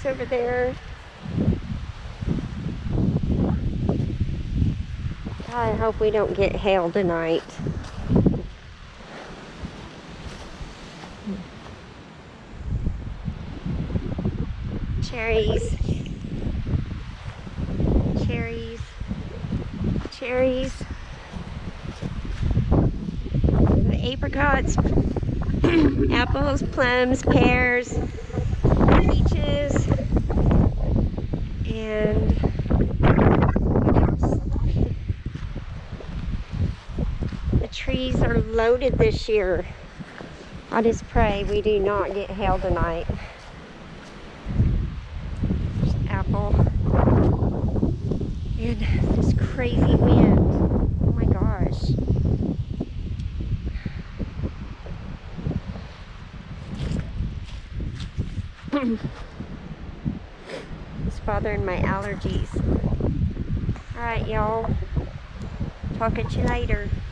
pears over there. I hope we don't get hail tonight. Cherries. Cherries. Cherries. The apricots. Apples, plums, pears, peaches, and what else? The trees are loaded this year. I just pray we do not get hail tonight. There's apple. And this crazy wind. Oh my gosh. It's bothering my allergies. Alright, y'all. Talk at you later.